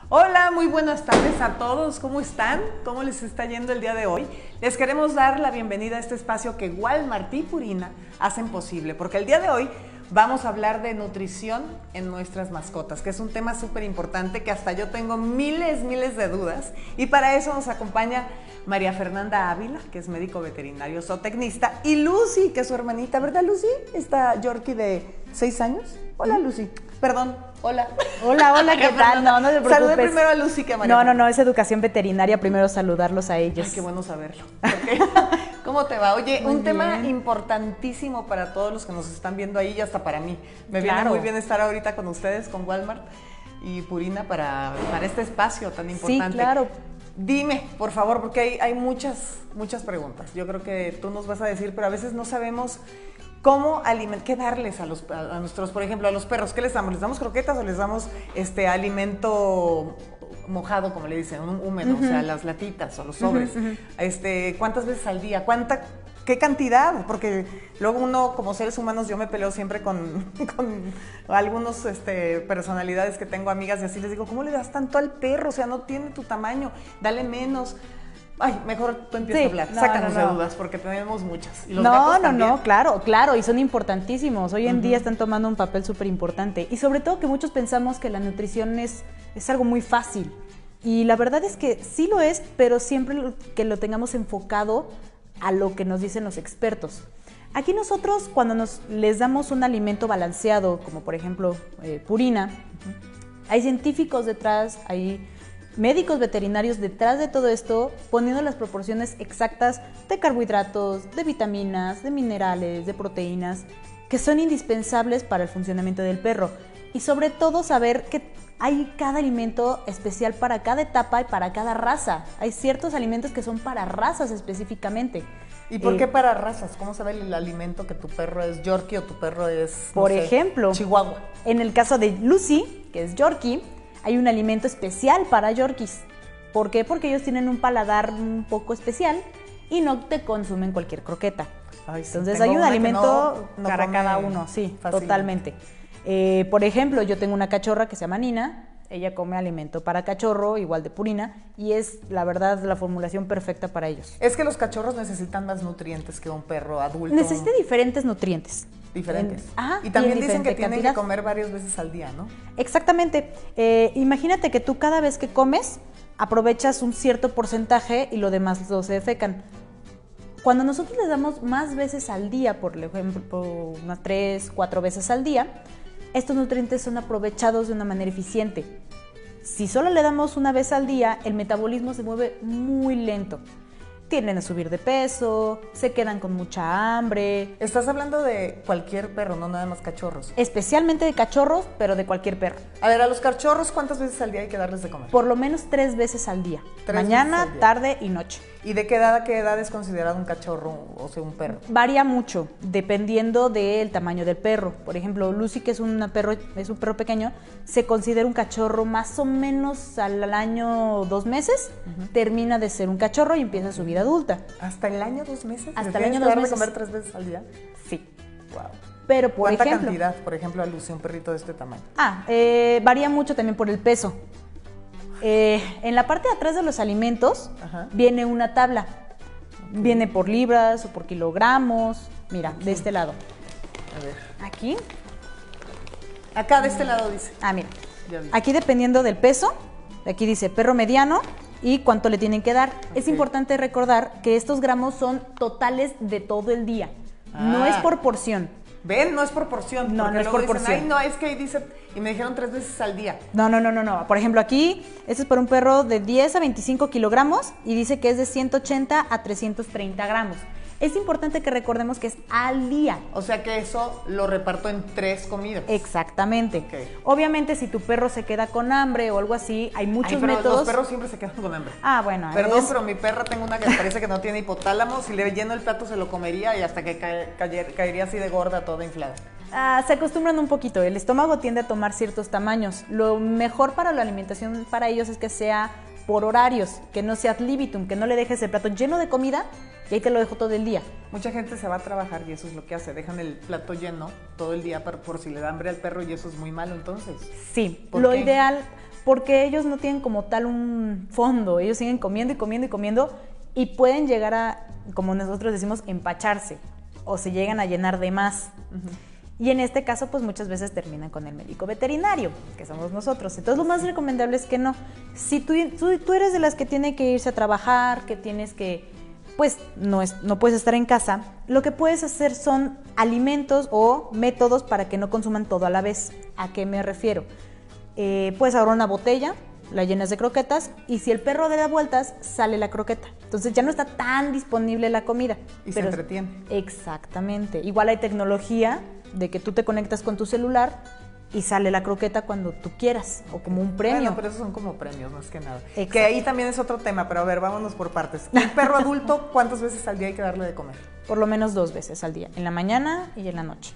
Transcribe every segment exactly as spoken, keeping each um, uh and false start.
Hola, muy buenas tardes a todos. ¿Cómo están? ¿Cómo les está yendo el día de hoy? Les queremos dar la bienvenida a este espacio que Walmart y Purina hacen posible, porque el día de hoy vamos a hablar de nutrición en nuestras mascotas, que es un tema súper importante que hasta yo tengo miles, miles de dudas. Y para eso nos acompaña María Fernanda Ávila, que es médico veterinario zootecnista, y Lucy, que es su hermanita, ¿verdad, Lucy? Esta Yorkie de seis años. Hola, Lucy. Perdón, hola. Hola, hola, ¿qué tal? No, no te preocupes. Saludé primero a Lucy que a María. No, no, no, es educación veterinaria, primero saludarlos a ellos. Ay, qué bueno saberlo. Okay. ¿Cómo te va? Oye, muy un bien. Tema importantísimo para todos los que nos están viendo ahí y hasta para mí. Me claro. viene muy bien estar ahorita con ustedes, con Walmart y Purina para, para este espacio tan importante. Sí, claro. Dime, por favor, porque hay, hay muchas, muchas preguntas. Yo creo que tú nos vas a decir, pero a veces no sabemos cómo alimentar, qué darles a, los, a, a nuestros, por ejemplo, a los perros. ¿Qué les damos? ¿Les damos croquetas o les damos este alimento mojado, como le dicen, un húmedo, uh-huh. o sea, las latitas o los sobres? Uh-huh, uh-huh. Este, ¿cuántas veces al día? ¿Cuánta, qué cantidad? Porque luego uno, como seres humanos, yo me peleo siempre con, con algunos este, personalidades que tengo, amigas, y así les digo, ¿cómo le das tanto al perro? O sea, no tiene tu tamaño, dale menos. Ay, mejor tú empiezas sí, a hablar, no, sácanos no, no. de dudas, porque tenemos muchas. ¿Y los no, gatos no, también? no, claro, claro, y son importantísimos. Hoy en uh-huh. día están tomando un papel súper importante. Y sobre todo que muchos pensamos que la nutrición es, es algo muy fácil. Y la verdad es que sí lo es, pero siempre que lo tengamos enfocado a lo que nos dicen los expertos. Aquí nosotros, cuando nos, les damos un alimento balanceado, como por ejemplo eh, Purina, uh-huh. hay científicos detrás, hay médicos veterinarios detrás de todo esto, poniendo las proporciones exactas de carbohidratos, de vitaminas, de minerales, de proteínas, que son indispensables para el funcionamiento del perro. Y sobre todo saber que hay cada alimento especial para cada etapa y para cada raza. Hay ciertos alimentos que son para razas específicamente. ¿Y por eh, qué para razas? ¿Cómo sabe el alimento que tu perro es Yorkie o tu perro es, por no sé, ejemplo, Chihuahua? En el caso de Lucy, que es Yorkie, hay un alimento especial para Yorkies. ¿Por qué? Porque ellos tienen un paladar un poco especial y no te consumen cualquier croqueta. Ay, sí, entonces hay un alimento no, no para cada uno, sí, fácilmente. Totalmente. Eh, por ejemplo, yo tengo una cachorra que se llama Nina, ella come alimento para cachorro, igual de Purina, y es, la verdad, la formulación perfecta para ellos. Es que los cachorros necesitan más nutrientes que un perro adulto. Necesitan diferentes nutrientes. Diferentes. En, ajá, y también y dicen que tienen cantidad. que comer varias veces al día, ¿no? Exactamente. Eh, imagínate que tú cada vez que comes aprovechas un cierto porcentaje y lo demás lo se defecan. Cuando nosotros les damos más veces al día, por ejemplo, unas tres, cuatro veces al día, estos nutrientes son aprovechados de una manera eficiente. Si solo le damos una vez al día, el metabolismo se mueve muy lento. Tienden a subir de peso, se quedan con mucha hambre. Estás hablando de cualquier perro, no nada más cachorros. Especialmente de cachorros, pero de cualquier perro. A ver, a los cachorros, ¿cuántas veces al día hay que darles de comer? Por lo menos tres veces al día. Mañana, día. tarde y noche. ¿Y de qué edad a qué edad es considerado un cachorro, o sea, un perro? Varía mucho, dependiendo del tamaño del perro. Por ejemplo, Lucy, que es, una perro, es un perro pequeño, se considera un cachorro más o menos al año dos meses, uh-huh. termina de ser un cachorro y empieza su vida adulta. ¿Hasta el año dos meses? Hasta el año dos meses. ¿Comer tres veces al día? Sí. Wow. Pero por ¿Cuánta ejemplo, cantidad, por ejemplo, a Lucy, un perrito de este tamaño? Ah, eh, varía mucho también por el peso. Eh, en la parte de atrás de los alimentos Ajá. viene una tabla. Okay. Viene por libras o por kilogramos. Mira, okay. de este lado. A ver. Aquí. Acá de este lado dice. Ah, mira. Aquí dependiendo del peso, aquí dice perro mediano y cuánto le tienen que dar. Okay. Es importante recordar que estos gramos son totales de todo el día. Ah. No es por porción. ¿Ven? No es por porción. No, no es por porción. Ay, no, es que ahí dice, y me dijeron tres veces al día. No, no, no, no, no. Por ejemplo, aquí, este es para un perro de diez a veinticinco kilogramos y dice que es de ciento ochenta a trescientos treinta gramos. Es importante que recordemos que es al día. O sea que eso lo reparto en tres comidas. Exactamente. Okay. Obviamente, si tu perro se queda con hambre o algo así, hay muchos Ay, pero métodos. Los perros siempre se quedan con hambre. Ah, bueno. Perdón, es... pero mi perra tengo una que parece que no tiene hipotálamo. Si le lleno el plato se lo comería y hasta que cae, caer, caería así de gorda, toda inflada. Ah, se acostumbran un poquito. El estómago tiende a tomar ciertos tamaños. Lo mejor para la alimentación para ellos es que sea por horarios, que no sea ad libitum, que no le dejes el plato lleno de comida y ahí te lo dejo todo el día. Mucha gente se va a trabajar y eso es lo que hace, dejan el plato lleno todo el día por, por si le da hambre al perro y eso es muy malo entonces. Sí, lo qué? ideal, porque ellos no tienen como tal un fondo, ellos siguen comiendo y comiendo y comiendo y pueden llegar a, como nosotros decimos, empacharse o se llegan a llenar de más. Uh-huh. Y en este caso, pues muchas veces terminan con el médico veterinario, que somos nosotros. Entonces, lo más recomendable es que no. Si tú, tú, tú eres de las que tiene que irse a trabajar, que tienes que, pues no, es, no puedes estar en casa, lo que puedes hacer son alimentos o métodos para que no consuman todo a la vez. ¿A qué me refiero? Eh, puedes agarrar una botella, la llenas de croquetas y si el perro da vueltas, sale la croqueta. Entonces ya no está tan disponible la comida. Y pero, se entretiene. Exactamente. Igual hay tecnología de que tú te conectas con tu celular y sale la croqueta cuando tú quieras, o como un premio. Bueno, pero esos son como premios, más que nada. Exacto. Que ahí también es otro tema, pero a ver, vámonos por partes. Un perro adulto, ¿cuántas veces al día hay que darle de comer? Por lo menos dos veces al día, en la mañana y en la noche.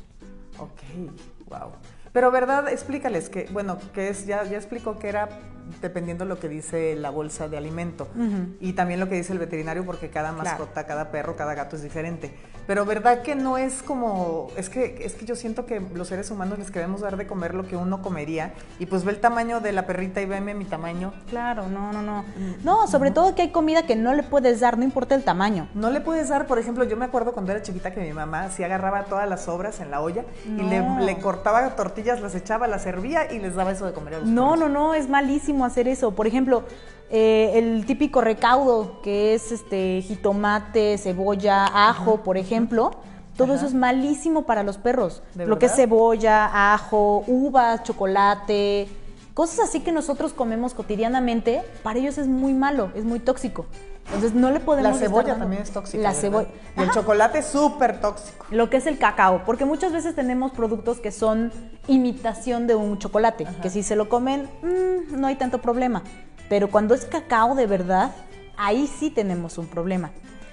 Ok, wow. Pero, ¿verdad? Explícales que, bueno, que es, ya, ya explicó que era dependiendo lo que dice la bolsa de alimento. Uh-huh. Y también lo que dice el veterinario, porque cada mascota, claro, cada perro, cada gato es diferente. Pero, ¿verdad que no es como, es que, es que yo siento que los seres humanos les queremos dar de comer lo que uno comería, y pues ve el tamaño de la perrita y veme mi tamaño? Claro, no, no, no. No, sobre uh-huh. todo que hay comida que no le puedes dar, no importa el tamaño. No le puedes dar, por ejemplo, yo me acuerdo cuando era chiquita que mi mamá sí agarraba todas las sobras en la olla no. y le, le cortaba tortillas, las echaba, las servía y les daba eso de comer a los No, perros. no, no, es malísimo hacer eso. Por ejemplo, eh, el típico recaudo que es este jitomate, cebolla, ajo, uh-huh. por ejemplo, todo Ajá. eso es malísimo para los perros. Lo verdad? Que es cebolla, ajo, uvas, chocolate, cosas así que nosotros comemos cotidianamente, para ellos es muy malo, es muy tóxico. Entonces no le podemos... La cebolla también es tóxica, La cebolla. Y el chocolate es súper tóxico. Lo que es el cacao, porque muchas veces tenemos productos que son imitación de un chocolate, Ajá. que si se lo comen, mmm, no hay tanto problema. Pero cuando es cacao de verdad, ahí sí tenemos un problema.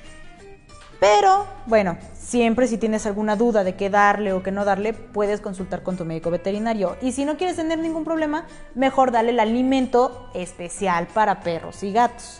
Pero, bueno, siempre si tienes alguna duda de qué darle o qué no darle, puedes consultar con tu médico veterinario. Y si no quieres tener ningún problema, mejor dale el alimento especial para perros y gatos.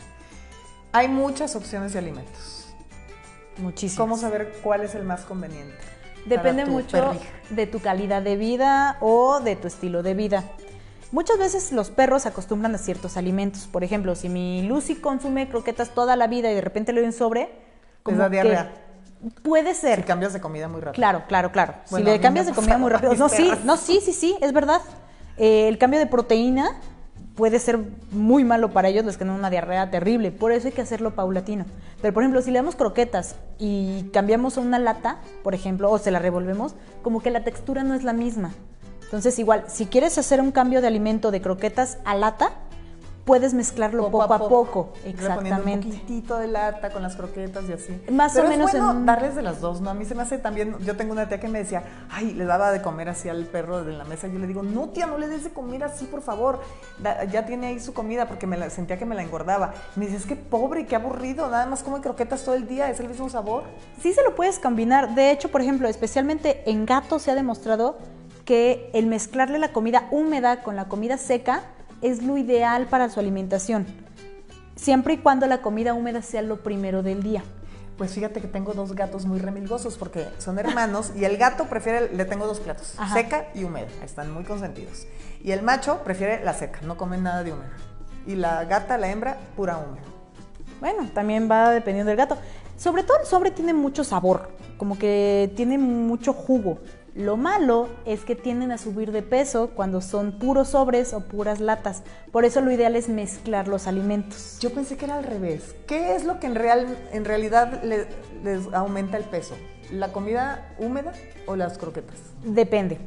Hay muchas opciones de alimentos. Muchísimas. ¿Cómo saber cuál es el más conveniente? Depende mucho perrija? de tu calidad de vida o de tu estilo de vida. Muchas veces los perros se acostumbran a ciertos alimentos. Por ejemplo, si mi Lucy consume croquetas toda la vida y de repente le doy un sobre, como ¿es la diarrea? Puede ser. Si cambias de comida muy rápido. Claro, claro, claro. Bueno, si le cambias de comida muy rápido. No, sí, no, sí, sí, sí, es verdad. Eh, el cambio de proteína puede ser muy malo para ellos, les queda una diarrea terrible. Por eso hay que hacerlo paulatino. Pero, por ejemplo, si le damos croquetas y cambiamos a una lata, por ejemplo, o se la revolvemos, como que la textura no es la misma. Entonces, igual, si quieres hacer un cambio de alimento de croquetas a lata, puedes mezclarlo poco, poco a poco. poco. Exactamente. Un poquitito de lata con las croquetas y así. Más Pero o menos. Es bueno en... darles de las dos, ¿no? A mí se me hace también, yo tengo una tía que me decía, ay, le daba de comer así al perro de la mesa. Yo le digo, no, tía, no le des de comer así, por favor. Da, ya tiene ahí su comida, porque me la, sentía que me la engordaba. Me dice, es que pobre, qué aburrido, nada más come croquetas todo el día, es el mismo sabor. Sí se lo puedes combinar. De hecho, por ejemplo, especialmente en gatos se ha demostrado que el mezclarle la comida húmeda con la comida seca es lo ideal para su alimentación, siempre y cuando la comida húmeda sea lo primero del día. Pues fíjate que tengo dos gatos muy remilgosos porque son hermanos y el gato prefiere, le tengo dos platos, Ajá. seca y húmeda, están muy consentidos. Y el macho prefiere la seca, no comen nada de húmeda. Y la gata, la hembra, pura húmeda. Bueno, también va dependiendo del gato. Sobre todo el sobre tiene mucho sabor, como que tiene mucho jugo. Lo malo es que tienden a subir de peso cuando son puros sobres o puras latas. Por eso lo ideal es mezclar los alimentos. Yo pensé que era al revés. ¿Qué es lo que en, real, en realidad les, les aumenta el peso? ¿La comida húmeda o las croquetas? Depende.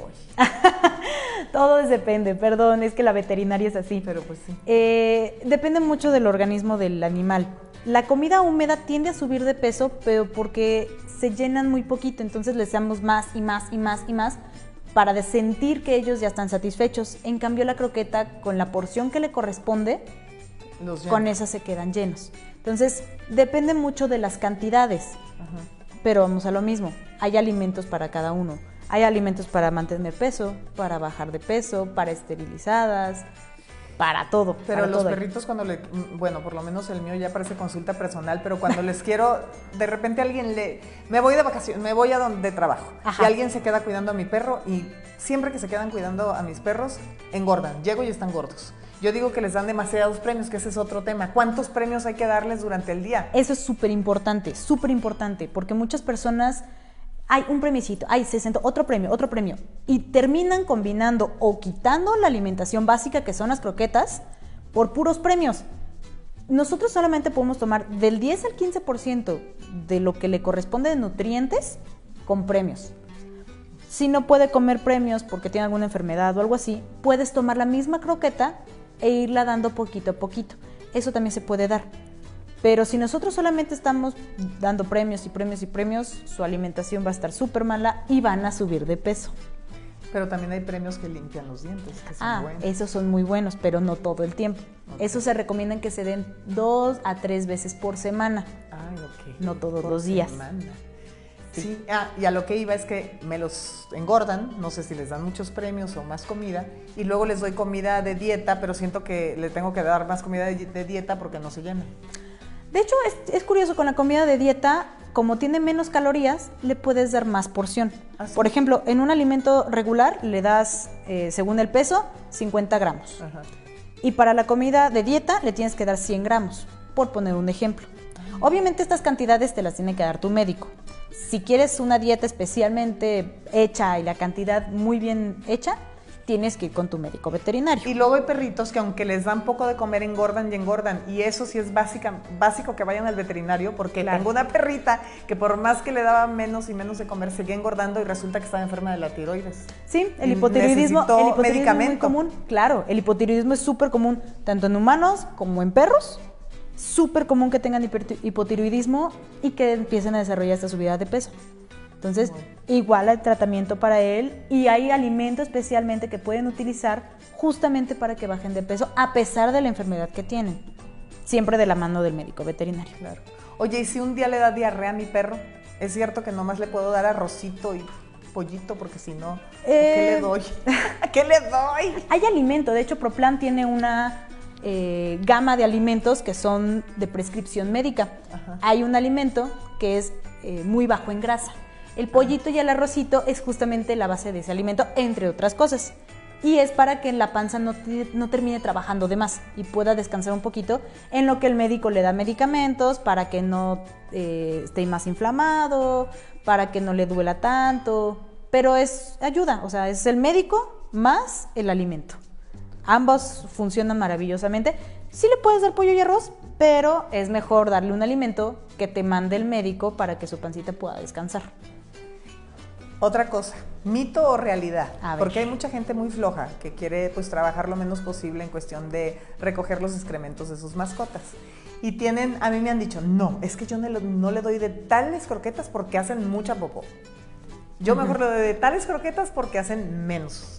Todo depende, perdón, es que la veterinaria es así. Pero pues sí. Eh, depende mucho del organismo del animal. La comida húmeda tiende a subir de peso, pero porque se llenan muy poquito, entonces les damos más y más y más y más para sentir que ellos ya están satisfechos. En cambio, la croqueta, con la porción que le corresponde, con esa se quedan llenos. Entonces, depende mucho de las cantidades, Ajá. pero vamos a lo mismo. Hay alimentos para cada uno. Hay alimentos para mantener peso, para bajar de peso, para esterilizadas, para todo. Pero para los todo. perritos cuando le, bueno, por lo menos el mío ya parece consulta personal, pero cuando les quiero, de repente alguien le, me voy de vacaciones, me voy a donde trabajo, Ajá. y alguien se queda cuidando a mi perro y siempre que se quedan cuidando a mis perros, engordan, llego y están gordos. Yo digo que les dan demasiados premios, que ese es otro tema. ¿Cuántos premios hay que darles durante el día? Eso es súper importante, súper importante, porque muchas personas, hay un premiecito, hay sesenta, otro premio, otro premio, y terminan combinando o quitando la alimentación básica, que son las croquetas, por puros premios. Nosotros solamente podemos tomar del diez al quince por ciento de lo que le corresponde de nutrientes con premios. Si no puede comer premios porque tiene alguna enfermedad o algo así, puedes tomar la misma croqueta e irla dando poquito a poquito. Eso también se puede dar. Pero si nosotros solamente estamos dando premios y premios y premios, su alimentación va a estar súper mala y van a subir de peso. Pero también hay premios que limpian los dientes, que son Ah, buenos. esos son muy buenos, pero no todo el tiempo. Okay. Esos se recomiendan que se den dos a tres veces por semana. Ay, ok. No todos Por los días. semana. Sí, ah, y a lo que iba es que me los engordan, no sé si les dan muchos premios o más comida, y luego les doy comida de dieta, pero siento que le tengo que dar más comida de, de dieta porque no se llenan. De hecho, es, es curioso, con la comida de dieta, como tiene menos calorías, le puedes dar más porción. ¿Ah, sí? Por ejemplo, en un alimento regular le das, eh, según el peso, cincuenta gramos. Ajá. Y para la comida de dieta le tienes que dar cien gramos, por poner un ejemplo. Obviamente estas cantidades te las tiene que dar tu médico. Si quieres una dieta especialmente hecha y la cantidad muy bien hecha, tienes que ir con tu médico veterinario. Y luego hay perritos que aunque les dan poco de comer, engordan y engordan. Y eso sí es básica, básico que vayan al veterinario, porque Claro. tengo una perrita que por más que le daba menos y menos de comer, seguía engordando y resulta que estaba enferma de la tiroides. Sí, el Y hipotiroidismo, necesitó el hipotiroidismo es muy medicamento. común. Claro, el hipotiroidismo es súper común, tanto en humanos como en perros. Súper común que tengan hiper- hipotiroidismo y que empiecen a desarrollar esta subida de peso. Entonces, Bueno. igual hay tratamiento para él y hay alimentos especialmente que pueden utilizar justamente para que bajen de peso a pesar de la enfermedad que tienen. Siempre de la mano del médico veterinario. Claro. Oye, ¿y si un día le da diarrea a mi perro? ¿Es cierto que nomás le puedo dar arrocito y pollito? Porque si no, ¿qué Eh, le doy? ¿Qué le doy? Hay alimento, de hecho Proplan tiene una eh, gama de alimentos que son de prescripción médica. Ajá. Hay un alimento que es eh, muy bajo en grasa. El pollito y el arrocito es justamente la base de ese alimento, entre otras cosas. Y es para que la panza no, te- no termine trabajando de más y pueda descansar un poquito, en lo que el médico le da medicamentos para que no eh, esté más inflamado, para que no le duela tanto. Pero es ayuda, o sea, es el médico más el alimento. Ambos funcionan maravillosamente. Sí le puedes dar pollo y arroz, pero es mejor darle un alimento que te mande el médico para que su pancita pueda descansar. Otra cosa, ¿mito o realidad? A ver. Porque hay mucha gente muy floja que quiere pues trabajar lo menos posible en cuestión de recoger los excrementos de sus mascotas. Y tienen, a mí me han dicho, no, es que yo no le, no le doy de tales croquetas porque hacen mucha popó. Yo mejor le doy de tales croquetas porque hacen menos.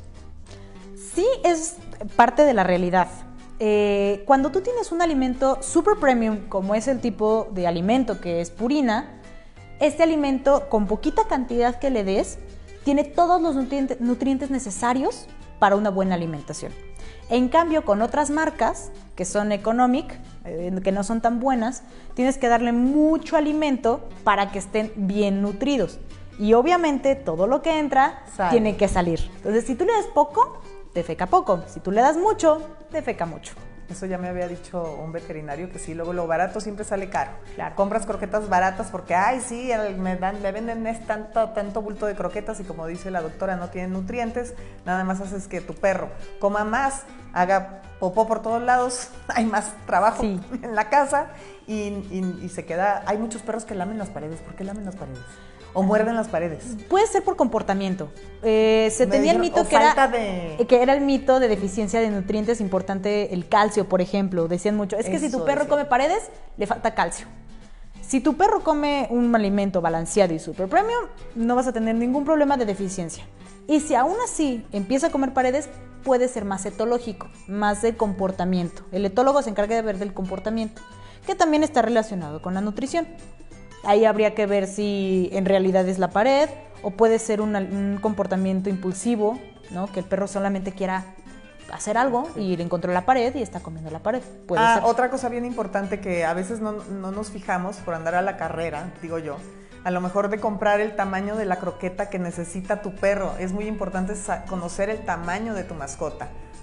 Sí, es parte de la realidad. Eh, cuando tú tienes un alimento super premium, como es el tipo de alimento que es Purina, este alimento, con poquita cantidad que le des, tiene todos los nutrientes, nutrientes necesarios para una buena alimentación. En cambio, con otras marcas, que son economic, eh, que no son tan buenas, tienes que darle mucho alimento para que estén bien nutridos. Y obviamente todo lo que entra Sale. tiene que salir. Entonces, si tú le das poco, defeca poco. Si tú le das mucho, defeca mucho. Eso ya me había dicho un veterinario que sí, luego lo barato siempre sale caro. Claro. Compras croquetas baratas porque, ay, sí, el- me, dan, me venden es tanto, tanto bulto de croquetas y como dice la doctora, no tienen nutrientes, nada más haces que tu perro coma más, haga popó por todos lados, hay más trabajo Sí. en la casa y, y- y se queda... Hay muchos perros que lamen las paredes. ¿Por qué lamen las paredes? O muerden las paredes. Puede ser por comportamiento. Eh, se Me tenía el dijeron, mito o que era, falta de- que era el mito de deficiencia de nutrientes importante el calcio, por ejemplo. Decían mucho, es que si Eso tu perro decían. come paredes, le falta calcio. Si tu perro come un alimento balanceado y super premium, no vas a tener ningún problema de deficiencia. Y si aún así empieza a comer paredes, puede ser más etológico, más de comportamiento. El etólogo se encarga de ver del comportamiento, que también está relacionado con la nutrición. Ahí habría que ver si en realidad es la pared o puede ser una- un comportamiento impulsivo, ¿no? Que el perro solamente quiera hacer algo y le encontró la pared y está comiendo la pared. Puede Ah, ser. otra cosa bien importante que a veces no, no nos fijamos por andar a la carrera, digo yo, a lo mejor de comprar el tamaño de la croqueta que necesita tu perro. Es muy importante sa- conocer el tamaño de tu mascota.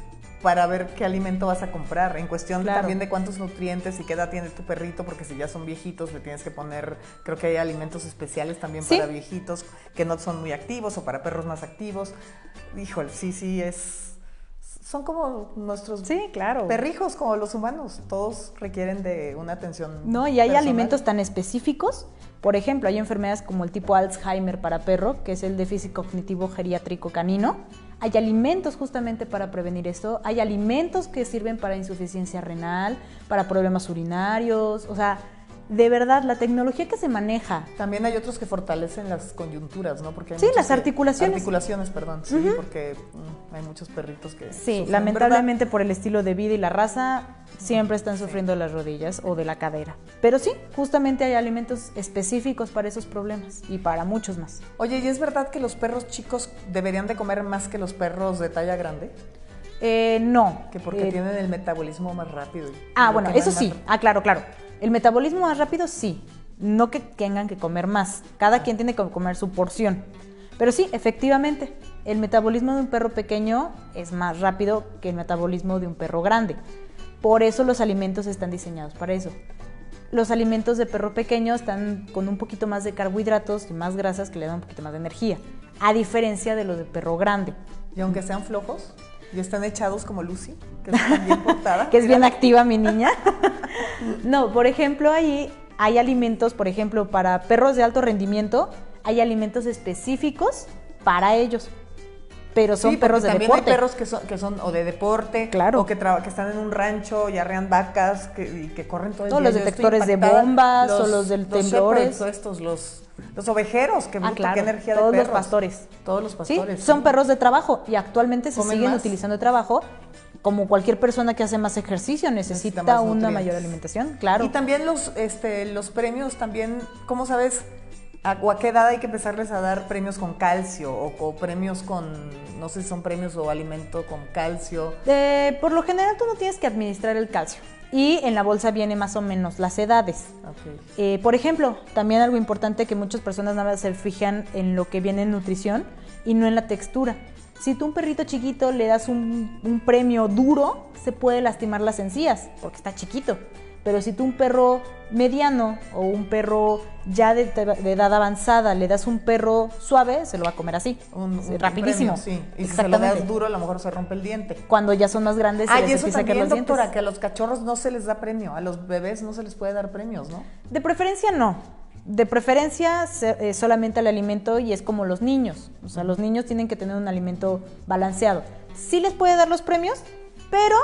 para ver qué alimento vas a comprar, en cuestión Claro. también de cuántos nutrientes y qué edad tiene tu perrito, porque si ya son viejitos le tienes que poner, creo que hay alimentos especiales también Sí. para viejitos que no son muy activos o para perros más activos. Híjole, sí, sí, es... Son como nuestros Sí, claro. perrijos, como los humanos, todos requieren de una atención No, y hay personal. alimentos tan específicos. Por ejemplo, hay enfermedades como el tipo Alzheimer para perro, que es el déficit cognitivo geriátrico canino. Hay alimentos justamente para prevenir esto. Hay alimentos que sirven para insuficiencia renal, para problemas urinarios. O sea, de verdad, la tecnología que se maneja. También hay otros que fortalecen las coyunturas, ¿no? Porque hay Sí, muchos las que- articulaciones. Articulaciones, perdón, sí, porque mm, hay muchos perritos que Sí, sufren, lamentablemente por el estilo de vida y la raza, siempre están sufriendo las rodillas o de la cadera. Pero sí, justamente hay alimentos específicos para esos problemas y para muchos más. ¿verdad? Oye, ¿y es verdad que los perros chicos deberían de comer más que los perros de talla grande? Eh, no. Que porque Eh, tienen el metabolismo más rápido. y Ah, lo bueno, queman eso más sí. rápido. Ah, claro, claro. El metabolismo más rápido, sí. No que tengan que comer más. Cada quien tiene que comer su porción. Pero sí, efectivamente, el metabolismo de un perro pequeño es más rápido que el metabolismo de un perro grande. Por eso los alimentos están diseñados para eso. Los alimentos de perro pequeño están con un poquito más de carbohidratos y más grasas que le dan un poquito más de energía, a diferencia de los de perro grande, Y aunque sean flojos y están echados como Lucy, que está bien portada. que es bien activa mi niña. No, por ejemplo, ahí hay alimentos, por ejemplo, para perros de alto rendimiento, hay alimentos específicos para ellos, pero son Sí, perros porque de también deporte. hay perros que son, que son o de deporte, Claro. o que, traba- que están en un rancho y arrean vacas que, y que corren todo el Todos día. los Yo estoy detectores de impactada. bombas, o los del temblores. shepherds, o estos, los, los ovejeros, que Ah, bruto, claro, qué energía todos de los perros. pastores. Todos los Sí, pastores. son sí. perros de trabajo y actualmente se Comen siguen más. utilizando de trabajo. Como cualquier persona que hace más ejercicio necesita, Necesita más una nutrientes. mayor alimentación, claro. Y también los, este, los premios, también, ¿cómo sabes a, o a qué edad hay que empezarles a dar premios con calcio? O, o premios con, no sé si son premios o alimento con calcio. Eh, por lo general tú no tienes que administrar el calcio y en la bolsa viene más o menos las edades. Ok. Eh, por ejemplo, también algo importante que muchas personas nada más se fijan en lo que viene en nutrición y no en la textura. Si tú a un perrito chiquito le das un, un premio duro, se puede lastimar las encías porque está chiquito. Pero si tú a un perro mediano o un perro ya de, de edad avanzada le das un perro suave, se lo va a comer así, Un, sí, un rapidísimo. premio, sí. Y si se lo Exactamente. das duro, a lo mejor se rompe el diente. Cuando ya son más grandes se Ah, les y eso empieza a caer también, los dientes. doctora, que a los cachorros no se les da premio, a los bebés no se les puede dar premios, ¿no? De preferencia no. De preferencia se- eh, solamente el alimento y es como los niños. O sea, los niños tienen que tener un alimento balanceado. Sí les puede dar los premios, pero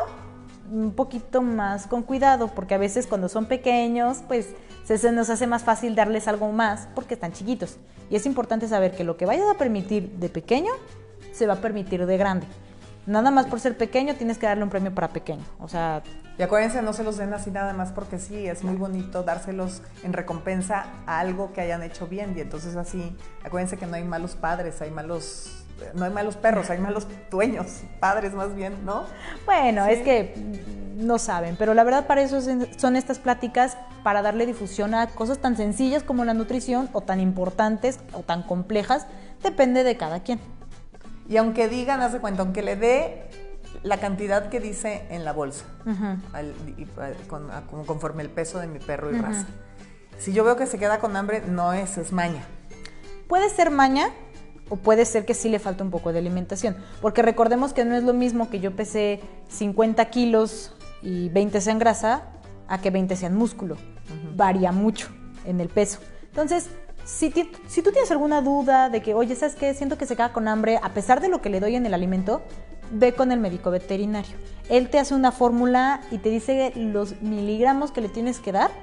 un poquito más con cuidado, porque a veces cuando son pequeños, pues se, se nos hace más fácil darles algo más porque están chiquitos. Y es importante saber que lo que vayas a permitir de pequeño, se va a permitir de grande. Nada más por ser pequeño tienes que darle un premio para pequeño. O sea, Y acuérdense, no se los den así nada más porque sí, es muy bonito dárselos en recompensa a algo que hayan hecho bien. Y entonces así, acuérdense que no hay malos padres, hay malos, no hay malos perros, hay malos dueños, padres más bien, ¿no? bueno, Sí. es que no saben, pero la verdad para eso es- son estas pláticas, para darle difusión a cosas tan sencillas como la nutrición o tan importantes o tan complejas, depende de cada quien. Y aunque digan, haz de cuenta, aunque le dé la cantidad que dice en la bolsa, Ujú. al- y- a- con- a- como conforme el peso de mi perro y raza. Si yo veo que se queda con hambre, no es, es maña. Puede ser maña o puede ser que sí le falta un poco de alimentación, porque recordemos que no es lo mismo que yo pese cincuenta kilos y veinte sean grasa a que veinte sean músculo. Varía mucho en el peso. Entonces, si, ti- si tú tienes alguna duda de que, oye, ¿sabes qué? Siento que se queda con hambre, a pesar de lo que le doy en el alimento, ve con el médico veterinario. Él te hace una fórmula y te dice los miligramos que le tienes que dar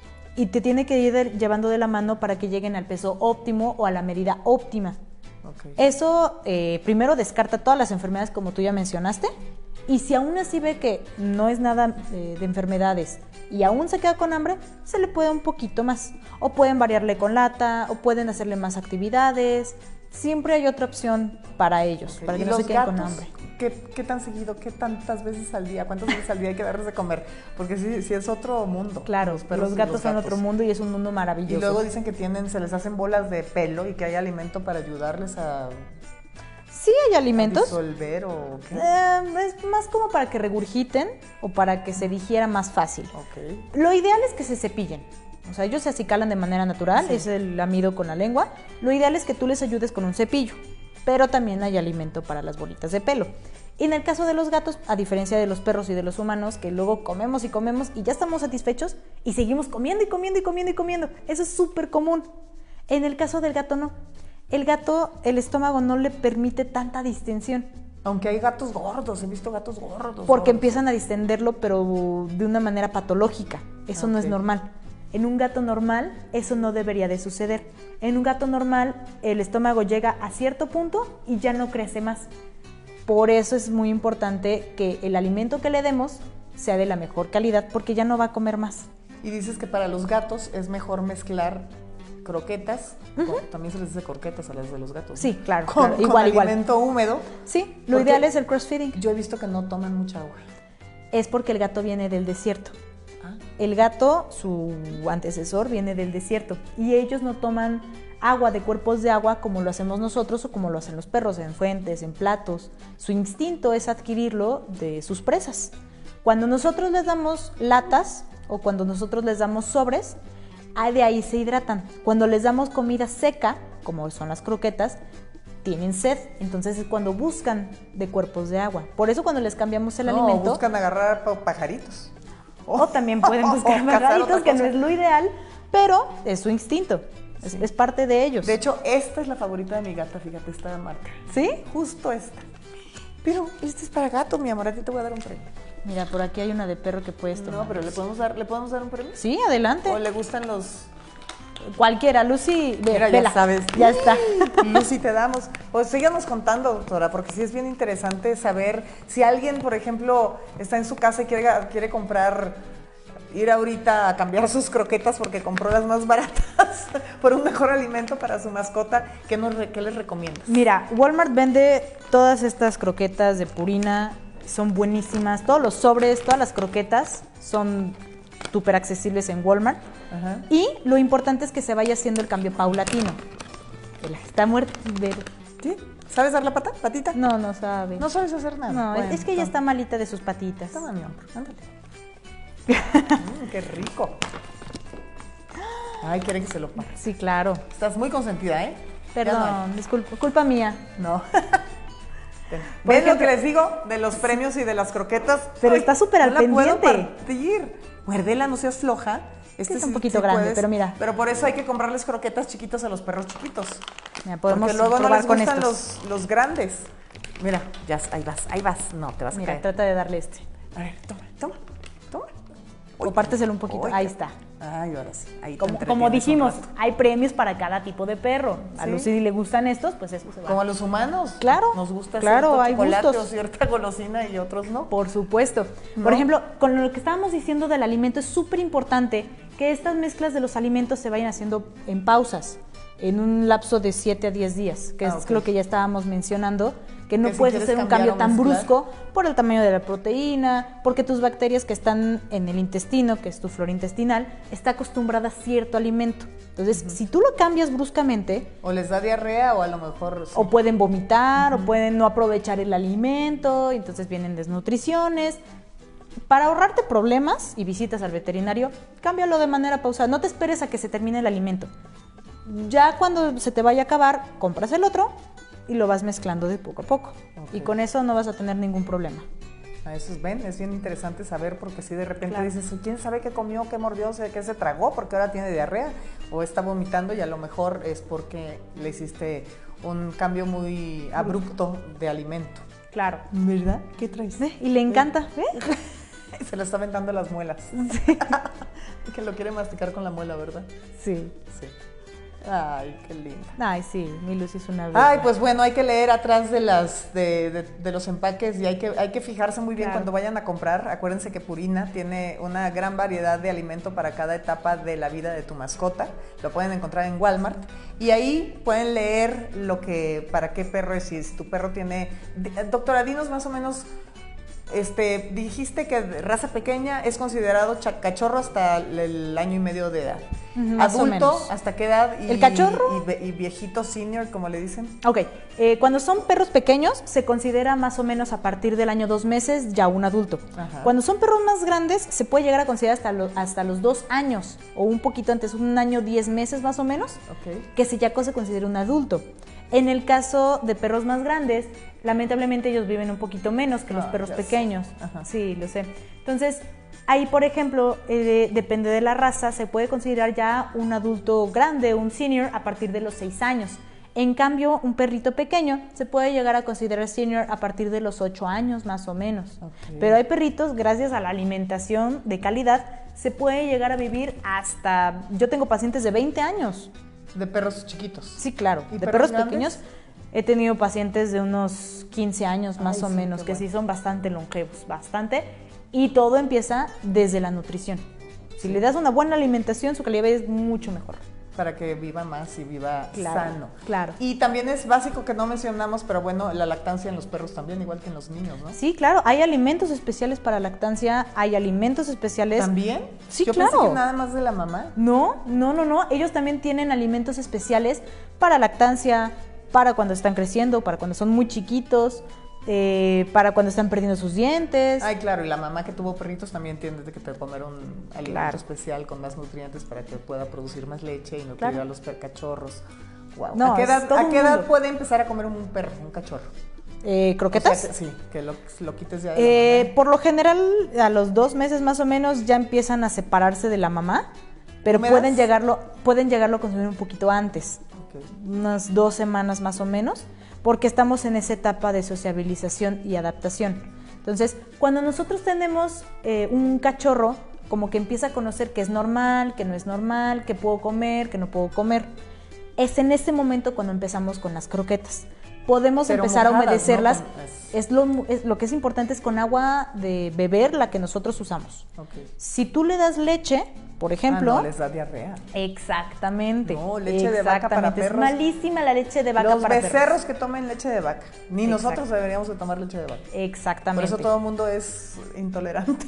y te tiene que ir de- llevando de la mano para que lleguen al peso óptimo o a la medida óptima. Ok. Eso eh, primero descarta todas las enfermedades como tú ya mencionaste, y si aún así ve que no es nada eh, de enfermedades y aún se queda con hambre, se le puede un poquito más. O pueden variarle con lata, o pueden hacerle más actividades. Siempre hay otra opción para ellos, Ok. para que ¿Y no se los queden con gatos? hambre. ¿Qué, qué tan seguido, qué tantas veces al día, cuántas veces al día hay que darles de comer? Porque sí, sí es otro mundo. Claro, los, perros y gatos son otro mundo y es un mundo maravilloso. Y luego dicen que tienen, se les hacen bolas de pelo y que hay alimento para ayudarles a... Sí hay alimentos. ¿Disolver o qué? Eh, es más como para que regurgiten o para que se digiera más fácil. Ok. Lo ideal es que se cepillen. O sea, ellos se acicalan de manera natural, Sí. es el lamido con la lengua. Lo ideal es que tú les ayudes con un cepillo, pero también hay alimento para las bolitas de pelo. Y en el caso de los gatos, a diferencia de los perros y de los humanos, que luego comemos y comemos y ya estamos satisfechos y seguimos comiendo y comiendo y comiendo y comiendo. Eso es súper común. En el caso del gato no. El gato, el estómago no le permite tanta distensión. Aunque hay gatos gordos, he visto gatos gordos. Porque gordos. empiezan a distenderlo, pero de una manera patológica. Eso no es Ok. normal. En un gato normal, eso no debería de suceder. En un gato normal, el estómago llega a cierto punto y ya no crece más. Por eso es muy importante que el alimento que le demos sea de la mejor calidad, porque ya no va a comer más. Y dices que para los gatos es mejor mezclar croquetas, uh-huh. con, también se les dice croquetas a las de los gatos. Sí, ¿no? claro, con, claro. con igual, igual. alimento húmedo. Sí, lo ideal es el cross-feeding. Yo he visto que no toman mucha agua. Es porque el gato viene del desierto. ¿Ah? El gato, su antecesor, viene del desierto y ellos no toman agua de cuerpos de agua como lo hacemos nosotros o como lo hacen los perros, en fuentes, en platos. Su instinto es adquirirlo de sus presas. Cuando nosotros les damos latas o cuando nosotros les damos sobres, de ahí se hidratan. Cuando les damos comida seca, como son las croquetas, tienen sed, entonces es cuando buscan de cuerpos de agua. Por eso cuando les cambiamos el no, alimento... buscan agarrar pajaritos. O también pueden buscar pajaritos, que no es lo ideal, pero es su instinto, es, sí. es parte de ellos. De hecho, esta es la favorita de mi gata, fíjate, esta marca. ¿Sí? Justo esta. Pero este es para gato, mi amor, a ti te voy a dar un premio. Mira, por aquí hay una de perro que puedes tomar. No, pero ¿le podemos dar, ¿le podemos dar un premio? Sí, adelante. ¿O le gustan los...? Cualquiera, Lucy, ve, Mira, vela, ya sabes. Ya está. Lucy, te damos. Pues síganos contando, doctora, porque sí es bien interesante saber si alguien, por ejemplo, está en su casa y quiere, quiere comprar, ir ahorita a cambiar sus croquetas porque compró las más baratas por un mejor alimento para su mascota, ¿qué, nos, qué les recomiendas? Mira, Walmart vende todas estas croquetas de Purina, son buenísimas. Todos los sobres, todas las croquetas son súper accesibles en Walmart. Ajá. Y lo importante es que se vaya haciendo el cambio paulatino. Está muerta. ¿Sí? ¿Sabes dar la pata? ¿Patita? No, no sabe. No sabes hacer nada. No, bueno, es que ella está malita de sus patitas. Toma, mi amor, ándale. mm, ¡Qué rico! Ay, quiere que se lo ponga. Sí, claro. Estás muy consentida, ¿eh? Perdón, no disculpa, culpa mía. No. ¿Ven lo que les digo de los premios y de las croquetas? Pero Ay, está súper al no pendiente. La puedo partir. Muérdela, no seas floja. Este es un poquito sí grande, puedes, pero mira. Pero por eso hay que comprarles croquetas chiquitos a los perros chiquitos. Mira, podemos porque luego no les con gustan estos. los, los grandes. Mira, ya, ahí vas, ahí vas. No, te vas mira, a caer. trata de darle este. A ver, toma, toma, toma. Compárteselo un poquito. Uy, ahí está. Ay, ahora sí. Ahí como, como dijimos, hay premios para cada tipo de perro. A ¿Sí? Lucy le gustan estos, pues eso se va. Como a los humanos. Claro. Nos gusta claro, cierto hay chocolate gustos. o cierta golosina y otros no. Por supuesto. ¿No? Por ejemplo, con lo que estábamos diciendo del alimento, es súper importante que estas mezclas de los alimentos se vayan haciendo en pausas, en un lapso de siete a diez días, que ah, es okay. lo que ya estábamos mencionando, que no que puedes si hacer un cambio tan brusco por el tamaño de la proteína, porque tus bacterias que están en el intestino, que es tu flora intestinal, está acostumbrada a cierto alimento. Entonces, uh-huh. si tú lo cambias bruscamente... O les da diarrea o a lo mejor... Sí. O pueden vomitar, uh-huh. o pueden no aprovechar el alimento, entonces vienen desnutriciones. Para ahorrarte problemas y visitas al veterinario, cámbialo de manera pausada. No te esperes a que se termine el alimento. Ya cuando se te vaya a acabar, compras el otro y lo vas mezclando de poco a poco. Okay. Y con eso no vas a tener ningún problema. A eso es, ven, es bien interesante saber porque si de repente claro. dices, ¿quién sabe qué comió, qué mordió, qué se tragó? Porque ahora tiene diarrea o está vomitando y a lo mejor es porque le hiciste un cambio muy abrupto de alimento. Claro. ¿Verdad? ¿Qué traes? ¿Ve? Y le encanta, ¿ve? Se lo está aventando las muelas. Sí. Que lo quiere masticar con la muela, ¿verdad? Sí. Sí. Ay, qué linda. Ay, sí, mi Lucy es una bella. Ay, pues bueno, hay que leer atrás de las de, de, de los empaques y hay que, hay que fijarse muy bien claro. cuando vayan a comprar. Acuérdense que Purina tiene una gran variedad de alimento para cada etapa de la vida de tu mascota. Lo pueden encontrar en Walmart y ahí pueden leer lo que, para qué perro es. Si tu perro tiene... Doctora, dinos más o menos... este, dijiste que de raza pequeña es considerado cachorro hasta el año y medio de edad. Más o Adulto, menos. ¿hasta qué edad? Y, ¿El cachorro? Y, y viejito senior, como le dicen. Ok, eh, cuando son perros pequeños se considera más o menos a partir del año dos meses ya un adulto. Ajá. Cuando son perros más grandes se puede llegar a considerar hasta, lo, hasta los dos años o un poquito antes, un año diez meses más o menos, Okay. que se ya se considera un adulto. En el caso de perros más grandes, lamentablemente ellos viven un poquito menos que los Ah, perros ya sé. pequeños. Ajá. Sí, lo sé. Entonces, ahí, por ejemplo, eh, depende de la raza, se puede considerar ya un adulto grande, un senior, a partir de los seis años. En cambio, un perrito pequeño se puede llegar a considerar senior a partir de los ocho años, más o menos. Okay. Pero hay perritos, gracias a la alimentación de calidad, se puede llegar a vivir hasta... Yo tengo pacientes de veinte años. De perros chiquitos. Sí, claro. ¿Y De perros perros pequeños he tenido pacientes de unos quince años más Ay, o sí, menos, qué que bueno. sí son bastante longevos, bastante. Y todo empieza desde la nutrición. Si le das una buena alimentación, su calidad de vida es mucho mejor. Para que viva más y viva Claro, sano. claro. Y también es básico que no mencionamos, pero bueno, la lactancia en los perros también, igual que en los niños, ¿no? Sí, claro. Hay alimentos especiales para lactancia, hay alimentos especiales... ¿También? Sí, Yo claro. pensé que nada más de la mamá. No, no, no, no. Ellos también tienen alimentos especiales para lactancia, para cuando están creciendo, para cuando son muy chiquitos, eh, para cuando están perdiendo sus dientes. Ay, claro, y la mamá que tuvo perritos también tiene que te comer un alimento Claro. especial con más nutrientes para que pueda producir más leche y nutrir Claro. a los per- cachorros. Wow. No, ¿A qué es edad, todo a un qué edad mundo. puede empezar a comer un perro, un cachorro? Eh, ¿Croquetas? O sea, que- sí, que lo, lo quites ya de la Eh, mamá. por lo general, a los dos meses más o menos ya empiezan a separarse de la mamá, pero ¿Me das? pueden llegarlo, pueden llegarlo a consumir un poquito antes, Ok. unas dos semanas más o menos, porque estamos en esa etapa de sociabilización y adaptación. Entonces, cuando nosotros tenemos eh, un cachorro, como que empieza a conocer que es normal, que no es normal, que puedo comer, que no puedo comer, es en ese momento cuando empezamos con las croquetas. Podemos Pero empezar mojadas, a humedecerlas. ¿no? Con- es- Es lo, es, lo que es importante es con agua de beber, la que nosotros usamos. Ok. Si tú le das leche, por ejemplo... Ah, no, les da diarrea. Exactamente. No, leche de vaca para exactamente. perros. Es malísima la leche de vaca Los para becerros perros. que tomen leche de vaca. Ni Exacto. nosotros deberíamos de tomar leche de vaca. Por Exactamente. eso todo el mundo es intolerante.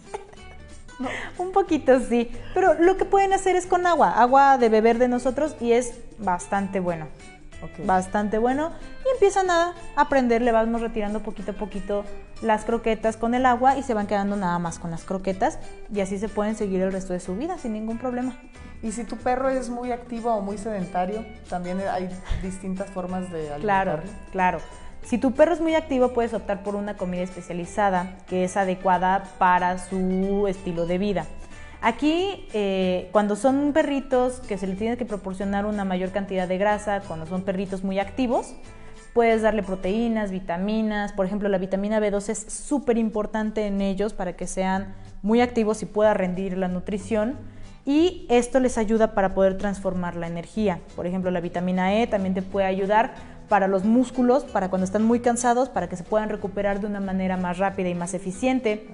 Un poquito sí, pero lo que pueden hacer es con agua, agua de beber de nosotros y es bastante bueno. Ok. Bastante bueno y empiezan a aprender, le vamos retirando poquito a poquito las croquetas con el agua y se van quedando nada más con las croquetas y así se pueden seguir el resto de su vida sin ningún problema. Y si tu perro es muy activo o muy sedentario, también hay distintas formas de Claro, alimentarlo. claro. Si tu perro es muy activo, puedes optar por una comida especializada que es adecuada para su estilo de vida. Aquí, eh, cuando son perritos que se les tiene que proporcionar una mayor cantidad de grasa, cuando son perritos muy activos, puedes darle proteínas, vitaminas. Por ejemplo, la vitamina B dos es súper importante en ellos para que sean muy activos y pueda rendir la nutrición. Y esto les ayuda para poder transformar la energía. Por ejemplo, la vitamina E también te puede ayudar para los músculos, para cuando están muy cansados, para que se puedan recuperar de una manera más rápida y más eficiente.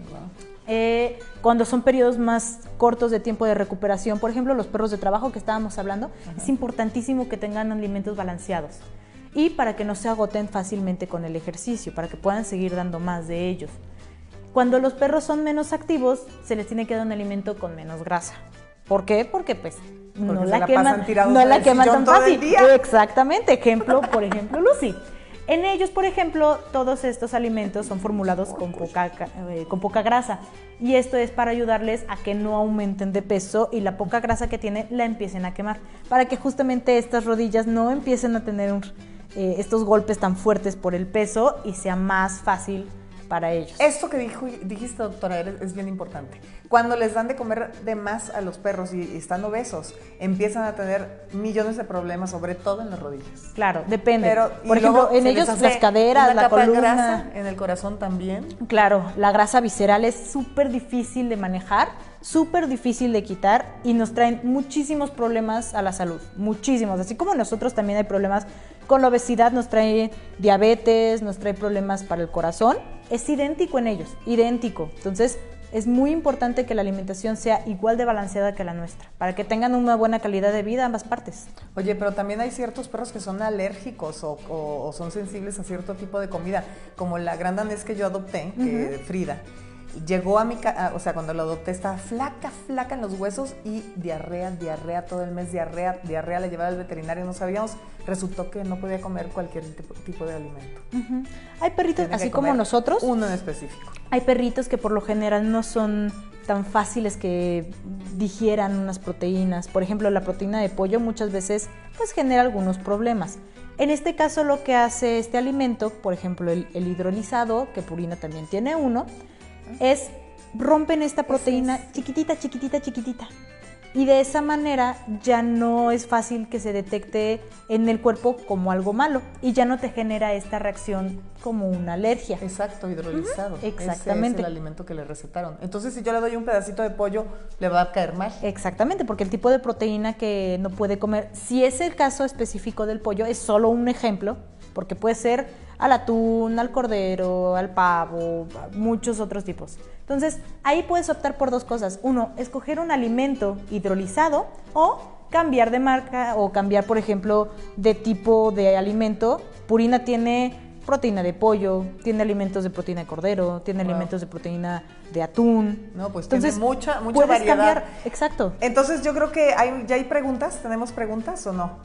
Eh, cuando son periodos más cortos de tiempo de recuperación, por ejemplo, los perros de trabajo que estábamos hablando, Ajá. es importantísimo que tengan alimentos balanceados y para que no se agoten fácilmente con el ejercicio, para que puedan seguir dando más de ellos. Cuando los perros son menos activos, se les tiene que dar un alimento con menos grasa. ¿Por qué? Porque pues no Porque se la la queman, pasan tirados no en la el queman sillón tan todo el fácil. día. Exactamente, ejemplo, por ejemplo, Lucy. En ellos, por ejemplo, todos estos alimentos son formulados con poca, ca- eh, con poca grasa y esto es para ayudarles a que no aumenten de peso y la poca grasa que tienen la empiecen a quemar, para que justamente estas rodillas no empiecen a tener un- eh, estos golpes tan fuertes por el peso y sea más fácil para ellos. Esto que dijo, dijiste, doctora, es es bien importante. Cuando les dan de comer de más a los perros y, y están obesos, empiezan a tener millones de problemas, sobre todo en las rodillas. Claro, depende. Pero, y por ejemplo, luego en se les ellos hace las caderas, una la capa de columna. grasa en el corazón también. Claro, la grasa visceral es súper difícil de manejar, súper difícil de quitar y nos traen muchísimos problemas a la salud, muchísimos. Así como nosotros también hay problemas con la obesidad, nos trae diabetes, nos trae problemas para el corazón, es idéntico en ellos, idéntico. Entonces, es muy importante que la alimentación sea igual de balanceada que la nuestra, para que tengan una buena calidad de vida ambas partes. Oye, pero también hay ciertos perros que son alérgicos o, o, o son sensibles a cierto tipo de comida, como la gran danés que yo adopté, que, uh-huh. Frida. Llegó a mi casa, o sea, cuando lo adopté estaba flaca, flaca en los huesos y diarrea, diarrea, todo el mes diarrea, diarrea, la llevaba al veterinario, no sabíamos, resultó que no podía comer cualquier tipo, tipo de alimento. Uh-huh. Hay perritos, Tiene así como nosotros. Uno en específico. Hay perritos que por lo general no son tan fáciles que digieran unas proteínas. Por ejemplo, la proteína de pollo muchas veces pues genera algunos problemas. En este caso lo que hace este alimento, por ejemplo el, el hidrolizado, que Purina también tiene uno, es rompen esta proteína es. chiquitita, chiquitita, chiquitita. Y de esa manera ya no es fácil que se detecte en el cuerpo como algo malo y ya no te genera esta reacción como una alergia. Exacto, hidrolizado. Uh-huh. Exactamente. Ese es el alimento que le recetaron. Entonces, si yo le doy un pedacito de pollo, le va a caer mal. Exactamente, porque el tipo de proteína que no puede comer, si es el caso específico del pollo, es solo un ejemplo, porque puede ser al atún, al cordero, al pavo, muchos otros tipos. Entonces, ahí puedes optar por dos cosas. Uno, escoger un alimento hidrolizado o cambiar de marca o cambiar, por ejemplo, de tipo de alimento. Purina tiene proteína de pollo, tiene alimentos de proteína de cordero, tiene wow. alimentos de proteína de atún. No, pues entonces tiene mucha, mucha puedes variedad. Cambiar, exacto. Entonces, yo creo que hay, ya hay preguntas. ¿Tenemos preguntas o no?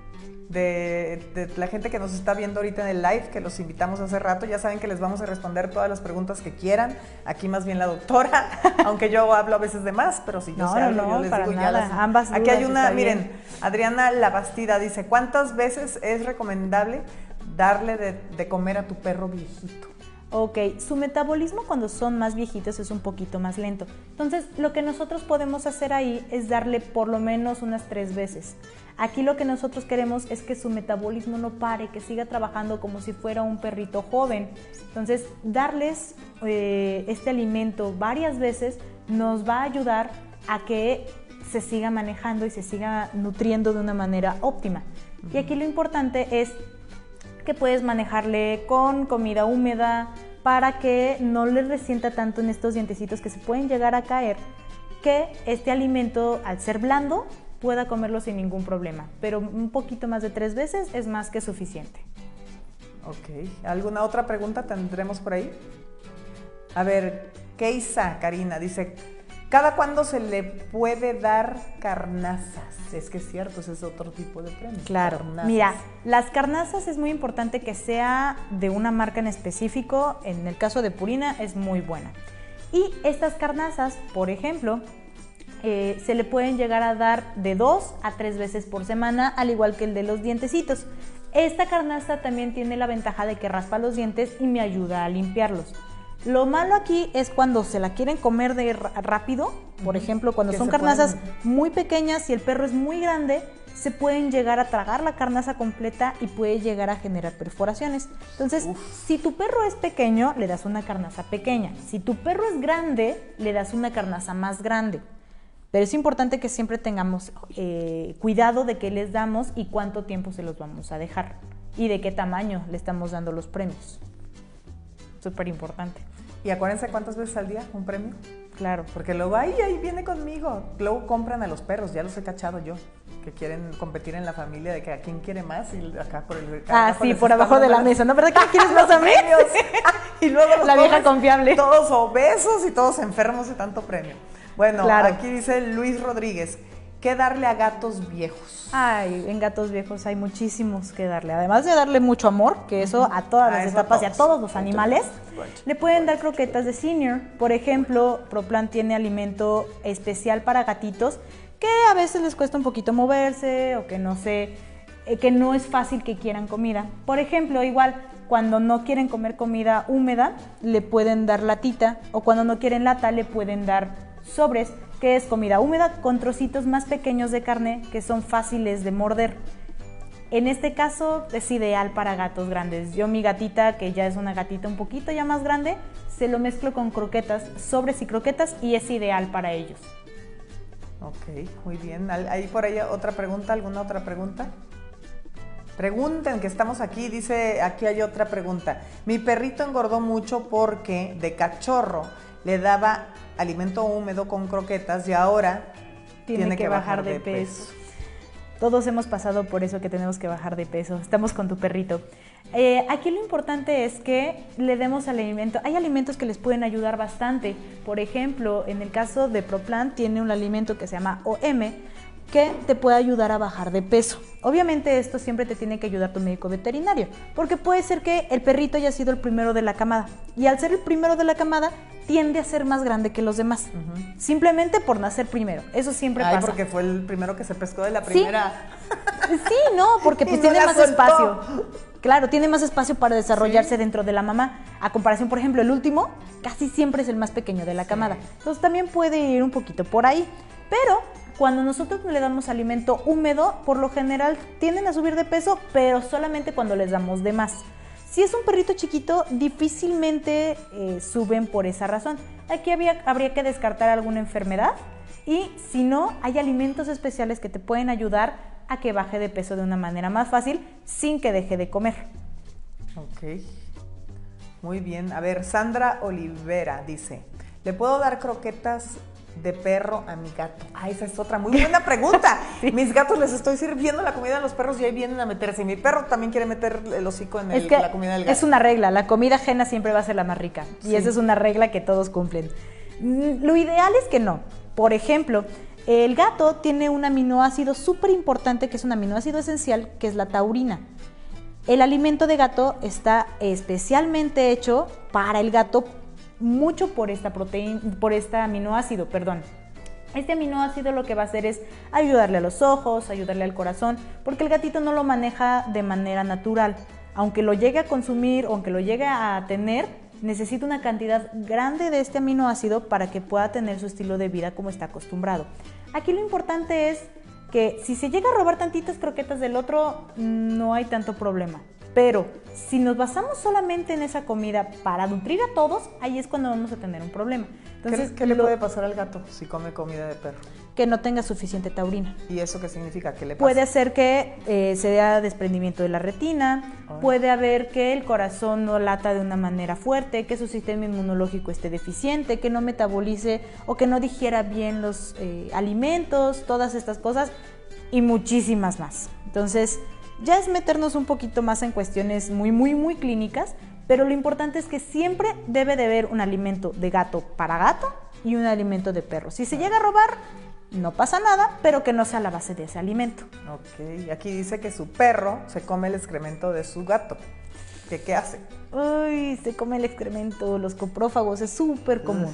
De, de la gente que nos está viendo ahorita en el live, que los invitamos hace rato, ya saben que les vamos a responder todas las preguntas que quieran, aquí más bien la doctora, aunque yo hablo a veces de más, pero si yo no, sé no, algo, no, yo les digo nada. ya las... Ambas aquí hay una, miren, bien. Adriana Labastida dice, ¿cuántas veces es recomendable darle de, de comer a tu perro viejito? Ok, su metabolismo cuando son más viejitos es un poquito más lento. Entonces, lo que nosotros podemos hacer ahí es darle por lo menos unas tres veces. Aquí lo que nosotros queremos es que su metabolismo no pare, que siga trabajando como si fuera un perrito joven. Entonces, darles eh, este alimento varias veces nos va a ayudar a que se siga manejando y se siga nutriendo de una manera óptima. Uh-huh. Y aquí lo importante es que puedes manejarle con comida húmeda para que no le resienta tanto en estos dientecitos que se pueden llegar a caer, que este alimento, al ser blando, pueda comerlo sin ningún problema. Pero un poquito más de tres veces es más que suficiente. Ok. ¿Alguna otra pregunta tendremos por ahí? A ver, Keisa Karina dice, ¿cada cuándo se le puede dar carnazas? Es que es cierto, ese es otro tipo de premio. Claro, carnazas. Mira, las carnazas es muy importante que sea de una marca en específico, en el caso de Purina es muy buena. Y estas carnazas, por ejemplo, eh, se le pueden llegar a dar de dos a tres veces por semana, al igual que el de los dientecitos. Esta carnaza también tiene la ventaja de que raspa los dientes y me ayuda a limpiarlos. Lo malo aquí es cuando se la quieren comer de rápido, por ejemplo, cuando son carnazas pueden... muy pequeñas y el perro es muy grande, se pueden llegar a tragar la carnaza completa y puede llegar a generar perforaciones. Entonces, Uf. si tu perro es pequeño, le das una carnaza pequeña. Si tu perro es grande, le das una carnaza más grande. Pero es importante que siempre tengamos eh, cuidado de qué les damos y cuánto tiempo se los vamos a dejar y de qué tamaño le estamos dando los premios. Súper importante. Y acuérdense cuántas veces al día un premio. Claro. Porque luego, ay, ahí viene conmigo. Luego compran a los perros, ya los he cachado yo, que quieren competir en la familia de que a quién quiere más y acá por el... Ah, sí, por abajo de la mesa, ¿no? ¿Verdad que quieres más a mí? Y luego los la vieja confiable. Todos obesos y todos enfermos de tanto premio. Bueno, claro. Aquí dice Luis Rodríguez, ¿qué darle a gatos viejos? Ay, en gatos viejos hay muchísimos que darle. Además de darle mucho amor, que eso a todas las etapas y a todos los animales, le pueden dar croquetas de senior. Por ejemplo, ProPlan tiene alimento especial para gatitos que a veces les cuesta un poquito moverse o que no sé, que no es fácil que quieran comida. Por ejemplo, igual cuando no quieren comer comida húmeda, le pueden dar latita, o cuando no quieren lata, le pueden dar sobres, que es comida húmeda con trocitos más pequeños de carne que son fáciles de morder. En este caso es ideal para gatos grandes. Yo mi gatita, que ya es una gatita un poquito ya más grande, se lo mezclo con croquetas, sobres y croquetas, y es ideal para ellos. Ok, muy bien. ¿Hay por ahí otra pregunta? ¿Alguna otra pregunta? Pregunten, que estamos aquí. Dice, aquí hay otra pregunta. Mi perrito engordó mucho porque de cachorro le daba alimento húmedo con croquetas y ahora tiene, tiene que, que bajar, bajar de, de peso. peso. Todos hemos pasado por eso que tenemos que bajar de peso. Estamos con tu perrito. Eh, aquí lo importante es que le demos al alimento. Hay alimentos que les pueden ayudar bastante. Por ejemplo, en el caso de ProPlan tiene un alimento que se llama O M que te puede ayudar a bajar de peso. Obviamente esto siempre te tiene que ayudar tu médico veterinario, porque puede ser que el perrito haya sido el primero de la camada y al ser el primero de la camada tiende a ser más grande que los demás, uh-huh. simplemente por nacer primero. Eso siempre Ay, pasa. porque fue el primero que se pescó de la primera. Sí, sí no, porque pues tiene más soltó. espacio. Claro, tiene más espacio para desarrollarse ¿Sí? dentro de la mamá. A comparación, por ejemplo, el último casi siempre es el más pequeño de la camada. Sí. Entonces también puede ir un poquito por ahí, pero cuando nosotros le damos alimento húmedo, por lo general tienden a subir de peso, pero solamente cuando les damos de más. Si es un perrito chiquito, difícilmente eh, suben por esa razón. Aquí había, habría que descartar alguna enfermedad y si no, hay alimentos especiales que te pueden ayudar a que baje de peso de una manera más fácil sin que deje de comer. Ok, muy bien. A ver, Sandra Olivera dice, ¿le puedo dar croquetas de perro a mi gato? Ah, esa es otra muy buena pregunta. Sí. Mis gatos les estoy sirviendo la comida a los perros y ahí vienen a meterse. Y mi perro también quiere meter el hocico en el, es que la comida del gato. Es una regla, la comida ajena siempre va a ser la más rica. Sí. Y esa es una regla que todos cumplen. Lo ideal es que no. Por ejemplo, el gato tiene un aminoácido súper importante, que es un aminoácido esencial, que es la taurina. El alimento de gato está especialmente hecho para el gato, mucho por esta proteína, por este aminoácido, perdón. Este aminoácido lo que va a hacer es ayudarle a los ojos, ayudarle al corazón, porque el gatito no lo maneja de manera natural. Aunque lo llegue a consumir, aunque lo llegue a tener, necesita una cantidad grande de este aminoácido para que pueda tener su estilo de vida como está acostumbrado. Aquí lo importante es que si se llega a robar tantitas croquetas del otro, no hay tanto problema. Pero si nos basamos solamente en esa comida para nutrir a todos, ahí es cuando vamos a tener un problema. Entonces, ¿Qué, qué le puede pasar al gato si come comida de perro? Que no tenga suficiente taurina. ¿Y eso qué significa? ¿Qué le pasa? Puede hacer que eh, se dé desprendimiento de la retina, Ay. puede haber que el corazón no lata de una manera fuerte, que su sistema inmunológico esté deficiente, que no metabolice o que no digiera bien los eh, alimentos, todas estas cosas y muchísimas más. Entonces, ya es meternos un poquito más en cuestiones muy, muy, muy clínicas, pero lo importante es que siempre debe de haber un alimento de gato para gato y un alimento de perro. Si se llega a robar, no pasa nada, pero que no sea la base de ese alimento. Ok, aquí dice que su perro se come el excremento de su gato. ¿Qué, qué hace? Uy, se come el excremento, los coprófagos, es súper común.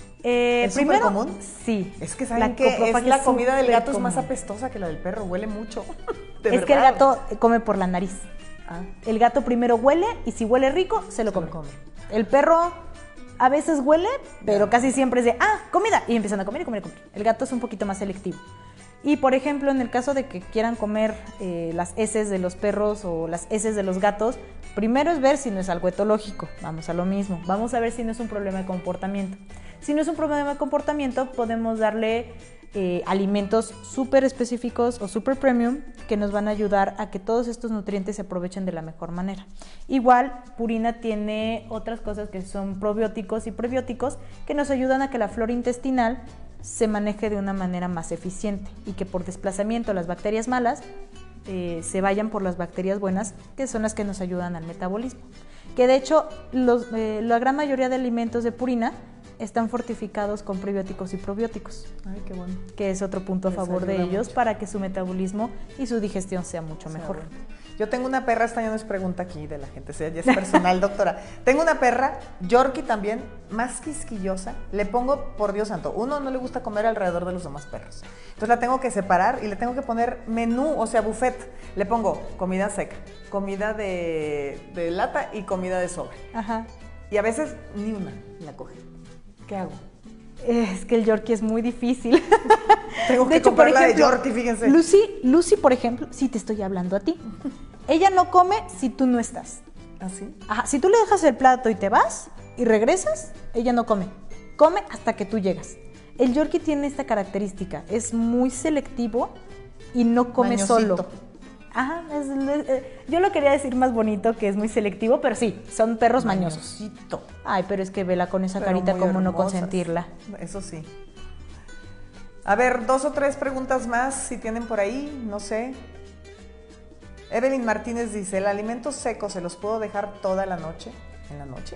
Eh, ¿Es súper común? Sí. Es que saben que es la comida del gato común. Es más apestosa que la del perro, huele mucho. De es verdad. Que el gato come por la nariz. Ah. El gato primero huele y si huele rico, se lo, se come. lo come. El perro a veces huele, pero yeah. casi siempre es de, ah, comida, y empiezan a comer y comer y comer. El gato es un poquito más selectivo. Y por ejemplo, en el caso de que quieran comer eh, las heces de los perros o las heces de los gatos, primero es ver si no es algo etológico, vamos a lo mismo, vamos a ver si no es un problema de comportamiento. Si no es un problema de comportamiento, podemos darle eh, alimentos súper específicos o súper premium que nos van a ayudar a que todos estos nutrientes se aprovechen de la mejor manera. Igual, Purina tiene otras cosas que son probióticos y prebióticos que nos ayudan a que la flora intestinal se maneje de una manera más eficiente y que por desplazamiento las bacterias malas eh, se vayan por las bacterias buenas, que son las que nos ayudan al metabolismo. Que de hecho, los, eh, la gran mayoría de alimentos de Purina están fortificados con prebióticos y probióticos. Ay, qué bueno. Que es otro punto a favor de ellos mucho. Para que su metabolismo y su digestión sea mucho sea mejor. Bueno. Yo tengo una perra, esta ya no es pregunta aquí de la gente, ya es personal, doctora. Tengo una perra, Yorkie también, más quisquillosa. Le pongo, por Dios santo, uno no le gusta comer alrededor de los demás perros. Entonces la tengo que separar y le tengo que poner menú, o sea, buffet. Le pongo comida seca, comida de, de lata y comida de sobre. Ajá. Y a veces ni una la coge. ¿Qué hago? Es que el Yorkie es muy difícil. Tengo que de hecho, comprar por ejemplo, la de Yorkie, fíjense. Lucy, Lucy, por ejemplo, sí te estoy hablando a ti. Ella no come si tú no estás. ¿Ah, sí? Ajá, si tú le dejas el plato y te vas y regresas, ella no come. Come hasta que tú llegas. El Yorkie tiene esta característica, es muy selectivo y no come Mañosito. solo. Ajá, es, es, yo lo quería decir más bonito, que es muy selectivo, pero sí, son perros mañosos. Mañosito. Ay, pero es que vela con esa Pero carita, muy cómo no hermosas. consentirla. Eso sí. A ver, dos o tres preguntas más, si tienen por ahí, no sé. Evelyn Martínez dice, ¿el alimento seco se los puedo dejar toda la noche? ¿En la noche?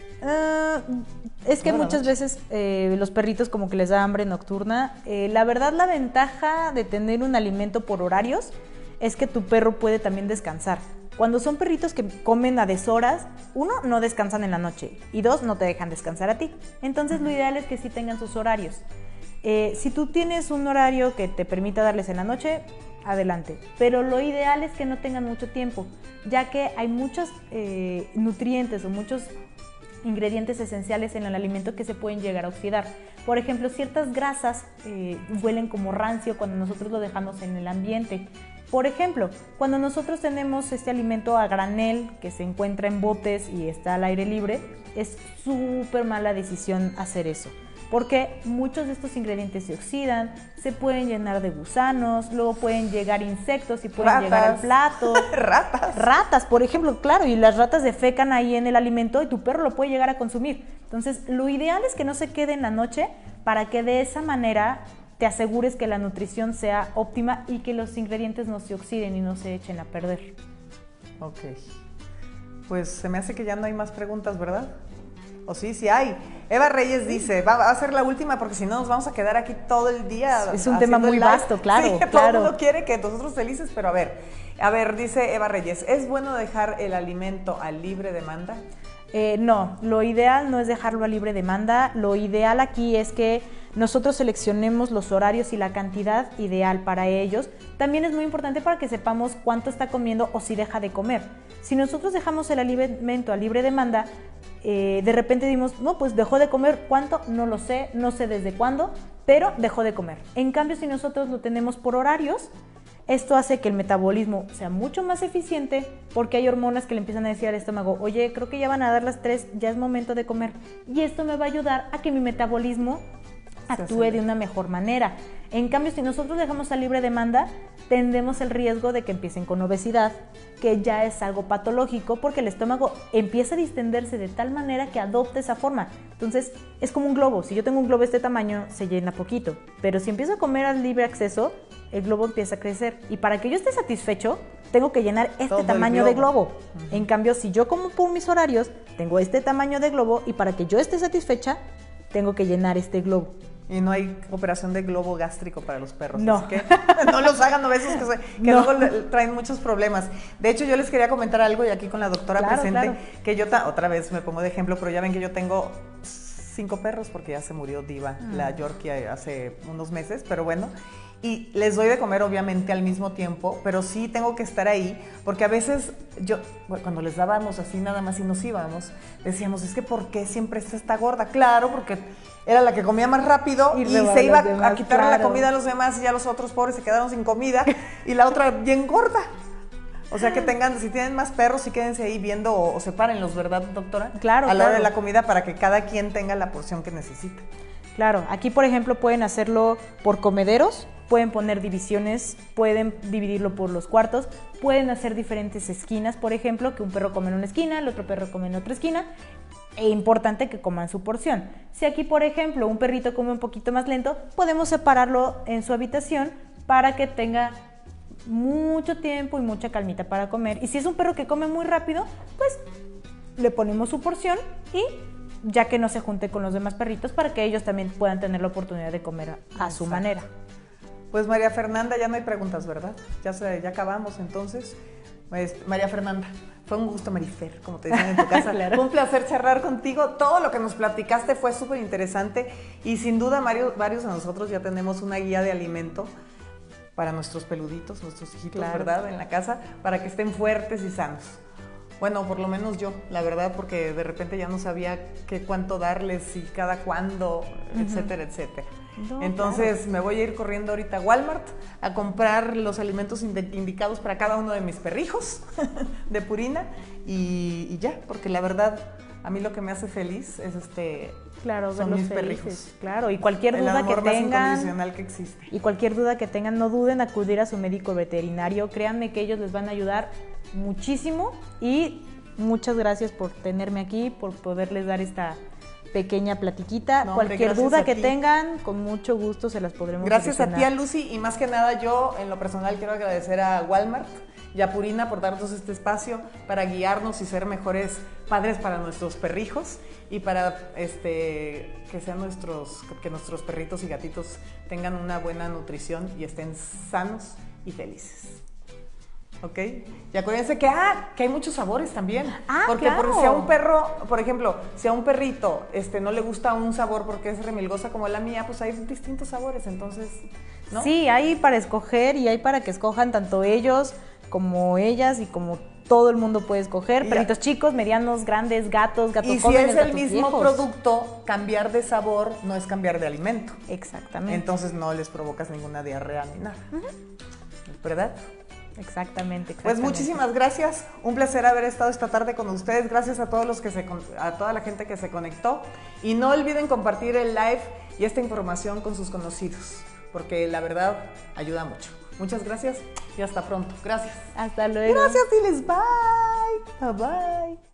Uh, es que Toda la muchas noche. veces eh, los perritos como que les da hambre nocturna. Eh, la verdad, la ventaja de tener un alimento por horarios es que tu perro puede también descansar. Cuando son perritos que comen a deshoras, uno, no descansan en la noche y dos, no te dejan descansar a ti. Entonces lo ideal es que sí tengan sus horarios. Eh, si tú tienes un horario que te permita darles en la noche, adelante. Pero lo ideal es que no tengan mucho tiempo, ya que hay muchos eh, nutrientes o muchos ingredientes esenciales en el alimento que se pueden llegar a oxidar. Por ejemplo, ciertas grasas eh, huelen como rancio cuando nosotros lo dejamos en el ambiente. Por ejemplo, cuando nosotros tenemos este alimento a granel que se encuentra en botes y está al aire libre, es súper mala decisión hacer eso, porque muchos de estos ingredientes se oxidan, se pueden llenar de gusanos, luego pueden llegar insectos y pueden Ratas. llegar al plato. Ratas. Ratas, por ejemplo, claro, y las ratas defecan ahí en el alimento y tu perro lo puede llegar a consumir. Entonces, lo ideal es que no se quede en la noche para que de esa manera te asegures que la nutrición sea óptima y que los ingredientes no se oxiden y no se echen a perder. Ok. Pues se me hace que ya no hay más preguntas, ¿verdad? ¿O sí? Sí hay. Eva Reyes dice, va, va a ser la última porque si no nos vamos a quedar aquí todo el día. Es un tema muy el live. vasto, claro, Sí, claro. Todo el mundo quiere que nosotros felices, pero a ver, a ver, dice Eva Reyes, ¿es bueno dejar el alimento a libre demanda? Eh, no, lo ideal no es dejarlo a libre demanda, lo ideal aquí es que nosotros seleccionemos los horarios y la cantidad ideal para ellos. También es muy importante para que sepamos cuánto está comiendo o si deja de comer. Si nosotros dejamos el alimento a libre demanda, eh, de repente dimos, no, pues dejó de comer, ¿cuánto? No lo sé, no sé desde cuándo, pero dejó de comer. En cambio, si nosotros lo tenemos por horarios, esto hace que el metabolismo sea mucho más eficiente porque hay hormonas que le empiezan a decir al estómago, oye, creo que ya van a dar las tres, ya es momento de comer. Y esto me va a ayudar a que mi metabolismo actúe de una mejor manera. En cambio, si nosotros dejamos a libre demanda, tendemos el riesgo de que empiecen con obesidad, que ya es algo patológico porque el estómago empieza a distenderse de tal manera que adopta esa forma. Entonces, es como un globo. Si yo tengo un globo de este tamaño, se llena poquito. Pero si empiezo a comer al libre acceso, el globo empieza a crecer. Y para que yo esté satisfecho, tengo que llenar este Todo el tamaño globo. de globo. Uh-huh. En cambio, si yo como por mis horarios, tengo este tamaño de globo y para que yo esté satisfecha, tengo que llenar este globo. Y no hay operación de globo gástrico para los perros. No. Así que no los hagan a veces que, se, que No. luego le, traen muchos problemas. De hecho, yo les quería comentar algo y aquí con la doctora Claro, presente, claro. que yo, ta, otra vez me pongo de ejemplo, pero ya ven que yo tengo cinco perros porque ya se murió Diva, Mm. la Yorkie, hace unos meses, pero bueno. Y les doy de comer obviamente al mismo tiempo, pero sí tengo que estar ahí, porque a veces yo, bueno, cuando les dábamos así nada más y nos íbamos, decíamos, es que ¿por qué siempre esta está gorda? Claro, porque era la que comía más rápido Y y, rebaba se iba a los demás, a quitarle claro. la comida a los demás y ya los otros pobres se quedaron sin comida y la otra bien gorda. O sea que tengan, si tienen más perros, sí quédense ahí viendo o, o sepárenlos, ¿verdad, doctora? Claro, A la hora claro. de la comida para que cada quien tenga la porción que necesita. Claro, aquí por ejemplo pueden hacerlo por comederos, pueden poner divisiones, pueden dividirlo por los cuartos, pueden hacer diferentes esquinas, por ejemplo, que un perro come en una esquina, el otro perro come en otra esquina, e importante que coman su porción. Si aquí, por ejemplo, un perrito come un poquito más lento, podemos separarlo en su habitación para que tenga mucho tiempo y mucha calmita para comer. Y si es un perro que come muy rápido, pues le ponemos su porción y ya que no se junte con los demás perritos para que ellos también puedan tener la oportunidad de comer a, a su manera. Pues María Fernanda, ya no hay preguntas, ¿verdad? Ya, se, ya acabamos entonces. Pues, María Fernanda, fue un gusto, Marifer, como te dicen en tu casa. Claro. Fue un placer charlar contigo. Todo lo que nos platicaste fue súper interesante y sin duda Mario, varios de nosotros ya tenemos una guía de alimento para nuestros peluditos, nuestros hijitos, Claro. ¿verdad? En la casa, para que estén fuertes y sanos. Bueno, por lo menos yo, la verdad, porque de repente ya no sabía qué cuánto darles y cada cuándo, uh-huh. etcétera, etcétera. No, Entonces claro. me voy a ir corriendo ahorita a Walmart a comprar los alimentos indicados para cada uno de mis perrijos de Purina y, y ya, porque la verdad A mí lo que me hace feliz es este... Claro, son verlos mis felices. perrijos. Claro, y cualquier El duda amor que más tengan... incondicional que existe. Y cualquier duda que tengan, no duden en acudir a su médico veterinario. Créanme que ellos les van a ayudar muchísimo. Y muchas gracias por tenerme aquí, por poderles dar esta pequeña platiquita. No, hombre, cualquier duda que ti. tengan, con mucho gusto se las podremos Gracias a ti, a solucionar. Lucy, y más que nada yo, en lo personal, quiero agradecer a Walmart y a Purina por darnos este espacio para guiarnos y ser mejores padres para nuestros perrijos y para este, que sean nuestros, que nuestros perritos y gatitos tengan una buena nutrición y estén sanos y felices. ¿Ok? Y acuérdense que, ah, que hay muchos sabores también. Ah, porque claro. por, si a un perro, por ejemplo, si a un perrito este, no le gusta un sabor porque es remilgosa como la mía, pues hay distintos sabores, entonces, ¿no? Sí, hay para escoger y hay para que escojan tanto ellos como ellas y como todo el mundo puede escoger. Y Perritos chicos, medianos, grandes, gatos, gatos Y si jóvenes, es el gatos mismo viejos. producto, cambiar de sabor no es cambiar de alimento. Exactamente. Entonces no les provocas ninguna diarrea ni nada. ¿Verdad? Exactamente, exactamente. Pues muchísimas gracias. Un placer haber estado esta tarde con ustedes. Gracias a todos los que se con- a toda la gente que se conectó. Y no olviden compartir el live y esta información con sus conocidos, porque la verdad ayuda mucho. Muchas gracias y hasta pronto. Gracias. Hasta luego. Gracias, diles bye. Bye bye.